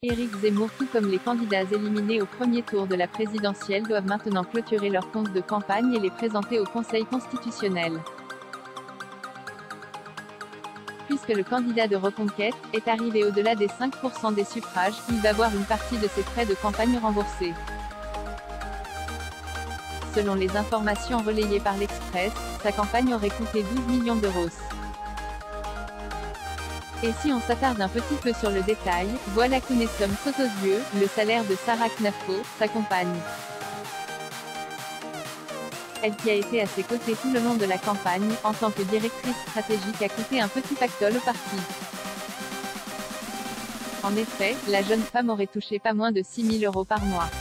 Éric Zemmour tout comme les candidats éliminés au premier tour de la présidentielle doivent maintenant clôturer leurs comptes de campagne et les présenter au Conseil constitutionnel. Puisque le candidat de Reconquête est arrivé au-delà des 5% des suffrages, il va voir une partie de ses frais de campagne remboursés. Selon les informations relayées par l'Express, sa campagne aurait coûté 12 millions d'euros. Et si on s'attarde un petit peu sur le détail, voilà qu'une somme saute aux yeux, le salaire de Sarah Knafo, sa compagne. Elle qui a été à ses côtés tout le long de la campagne, en tant que directrice stratégique a coûté un petit pactole au parti. En effet, la jeune femme aurait touché pas moins de 6 000 € par mois.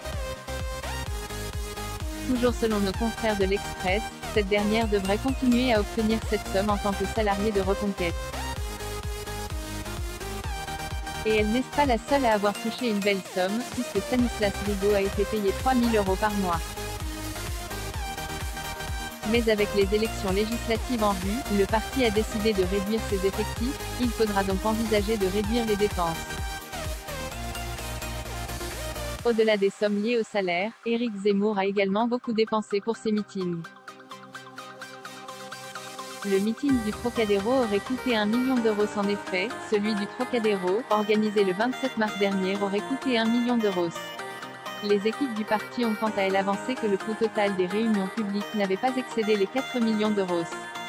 Toujours selon nos confrères de l'Express, cette dernière devrait continuer à obtenir cette somme en tant que salariée de Reconquête. Et elle n'est pas la seule à avoir touché une belle somme, puisque Stanislas Rigaud a été payé 3 000 € par mois. Mais avec les élections législatives en vue, le parti a décidé de réduire ses effectifs, il faudra donc envisager de réduire les dépenses. Au-delà des sommes liées au salaire, Éric Zemmour a également beaucoup dépensé pour ses meetings. Le meeting du Trocadéro aurait coûté 1 million d'euros en effet, celui du Trocadéro, organisé le 27 mars dernier aurait coûté 1 million d'euros. Les équipes du parti ont quant à elles avancé que le coût total des réunions publiques n'avait pas excédé les 4 millions d'euros.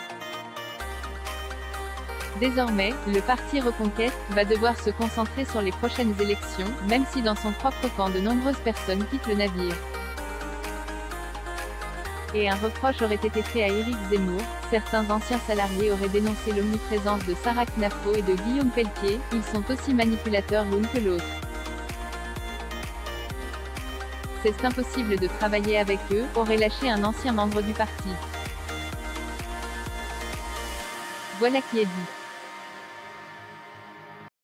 Désormais, le parti Reconquête va devoir se concentrer sur les prochaines élections, même si dans son propre camp de nombreuses personnes quittent le navire. Et un reproche aurait été fait à Éric Zemmour, certains anciens salariés auraient dénoncé l'omniprésence de Sarah Knafo et de Guillaume Pelletier, ils sont aussi manipulateurs l'une que l'autre. C'est impossible de travailler avec eux, aurait lâché un ancien membre du parti. Voilà qui est dit.